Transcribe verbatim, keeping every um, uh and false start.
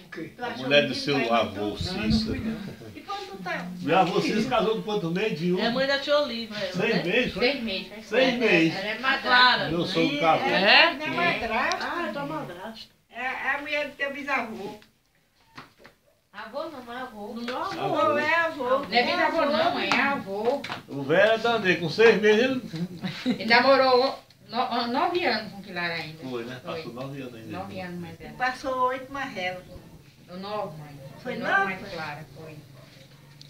A mulher do seu avô, Cícero. E quando tu tá? Meu avô Cícero casou com quanto mês de um? É a mãe da Tia Olivia. Seis meses, foi? Seis meses. Seis meses. Ela é Tá clara. Meu sogro casou. É? Não é madrasta. Ah, é tua madrasta. É a mulher do teu bisavô. Avô não, não é avô. No meu avô. Avô é avô. Não é bisavô não, é avô. O velho é danado, com seis meses ele Ele namorou no, nove anos com Clara ainda. foi, né? Foi. Passou nove anos ainda. Nove anos mais velho. Passou oito marrelos. Nove, mãe. Foi nove nove? mais Clara, foi.